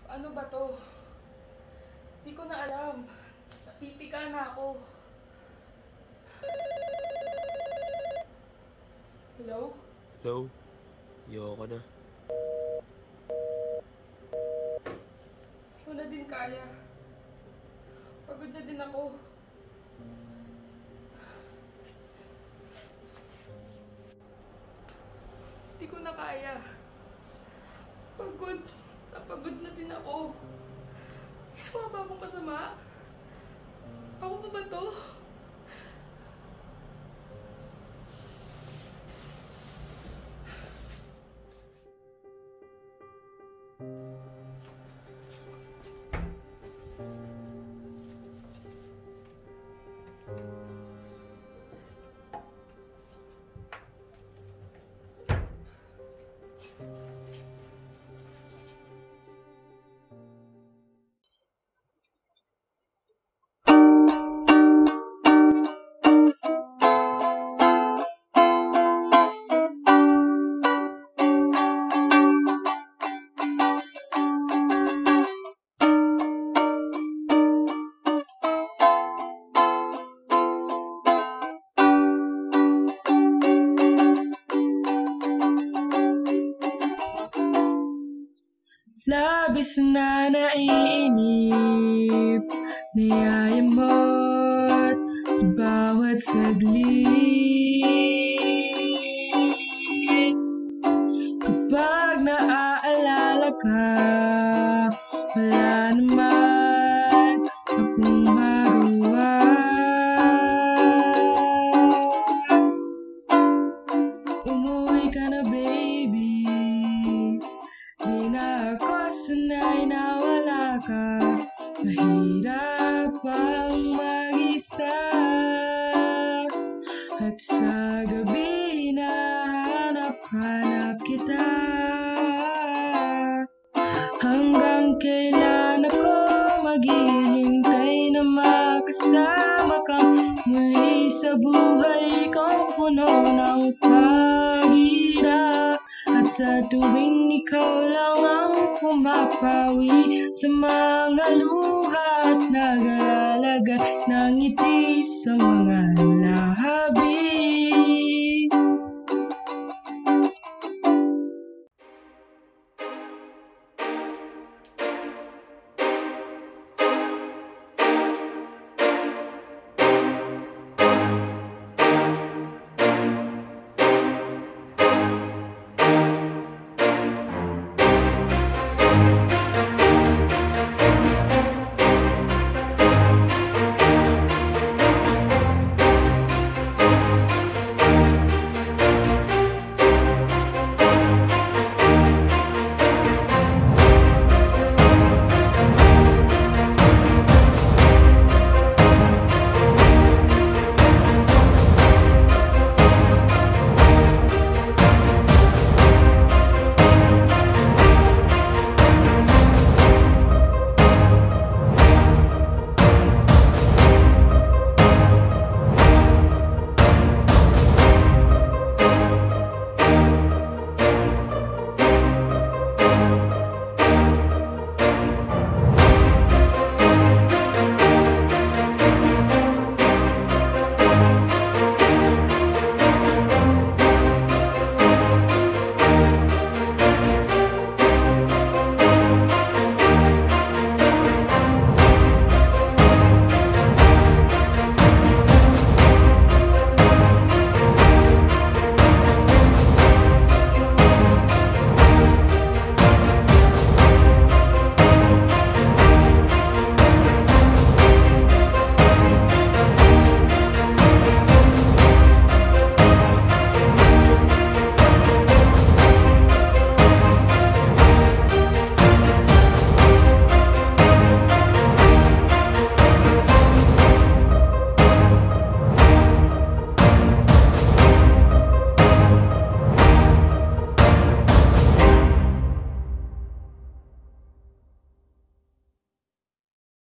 Ano ba to? Di ko na alam. Napipika na ako. Hello? Hello? Ayoko na. Di ko na din kaya. Pagod na din ako. Di ko na kaya. Pagod. Napagod na din ako. Ginawa ba akong masama? Ako pa ba to? Labis na naiinip, niyayamot sa bawat saglit. Kapag naaalala ka, wala naman akong magawa. Umuwi ka na, baby. Di na ako sanay na wala ka. Mahirap ang mag-isa. At sa gabi hinahanap-hanap kita. Hanggang kailan ako maghihintay na makasama ka muli sa buhay ko, puno ng paghirap. At sa tuwing ikaw lang ang pumapawi sa mga luha at nag-aalaga ng ngiti sa mga labi.